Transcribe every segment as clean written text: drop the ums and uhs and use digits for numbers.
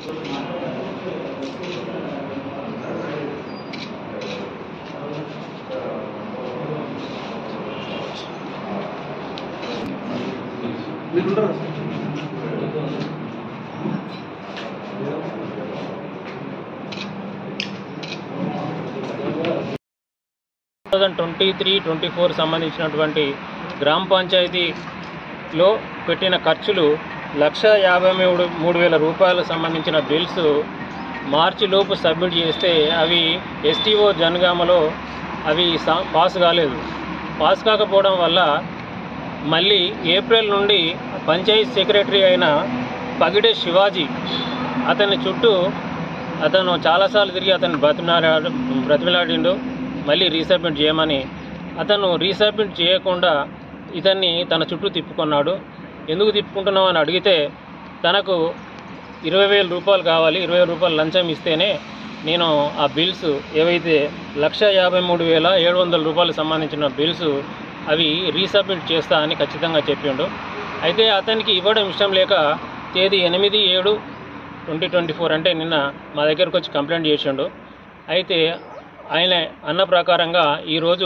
2023-24 సంబంధించినటువంటి గ్రామ పంచాయతీలో పెట్టిన ఖర్చులు 1,53,000 రూపాయలకు సంబంధించిన బిల్స్ మార్చి లోపు సబ్మిట్ చేస్తే అవి STO జనగామలో అవి పాస్ కాలేదు. పాస్ కాకపోవడం వల్ల మళ్ళీ ఏప్రిల్ నుండి పంచాయతీ సెక్రటరీ అయిన పగిడే శివాజీ అతని చుట్టూ అతను చాలాసార్లు తిరిగి అతను బ్రతిమలాడిండు మళ్ళీ రీసబ్మిట్ చేయమని. అతను రీసబ్మిట్ చేయకుండా ఇతన్ని తన చుట్టూ తిప్పుకున్నాడు. ఎందుకు తిప్పుకుంటున్నావు అని అడిగితే తనకు 20,000 రూపాయలు కావాలి, 20,000 రూపాయలు లంచం ఇస్తేనే నేను ఆ బిల్స్ ఏవైతే 1,53,700 రూపాయలకు సంబంధించిన బిల్స్ అవి రీసబ్మిట్ చేస్తా అని ఖచ్చితంగా చెప్పిండు. అయితే అతనికి ఇవ్వడం ఇష్టం లేక తేదీ 8/7/2024 అంటే నిన్న మా దగ్గరకు వచ్చి కంప్లైంట్ చేసిండు. అయితే ఆయన అన్న ప్రకారంగా ఈరోజు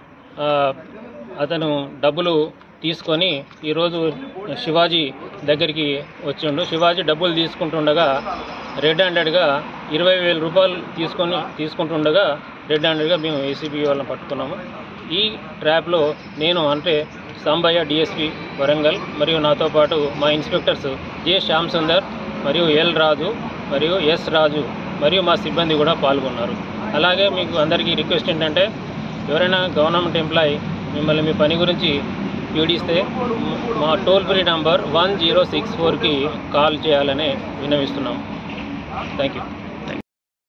అతను డబ్బులు తీసుకొని ఈరోజు శివాజీ దగ్గరికి వచ్చిండు. శివాజీ డబ్బులు తీసుకుంటుండగా రెడ్ హ్యాండెడ్గా 20,000 రూపాయలు తీసుకుంటుండగా రెడ్ హ్యాండెడ్గా మేము ACP వాళ్ళని పట్టుకున్నాము. ఈ ట్రాప్లో నేను అంటే సాంబయ్య DSP వరంగల్ మరియు నాతో పాటు మా ఇన్స్పెక్టర్స్ J. శ్యామ్ సుందర్ మరియు L. రాజు మరియు S. రాజు మరియు మా సిబ్బంది కూడా పాల్గొన్నారు. అలాగే మీకు అందరికీ రిక్వెస్ట్ ఏంటంటే ఎవరైనా గవర్నమెంట్ ఎంప్లాయీ మిమ్మల్ని మీ పని గురించి పీడిస్తే మా టోల్ ఫ్రీ నంబర్ 1064కి కాల్ చేయాలని విన్నవిస్తున్నాం. Thank you.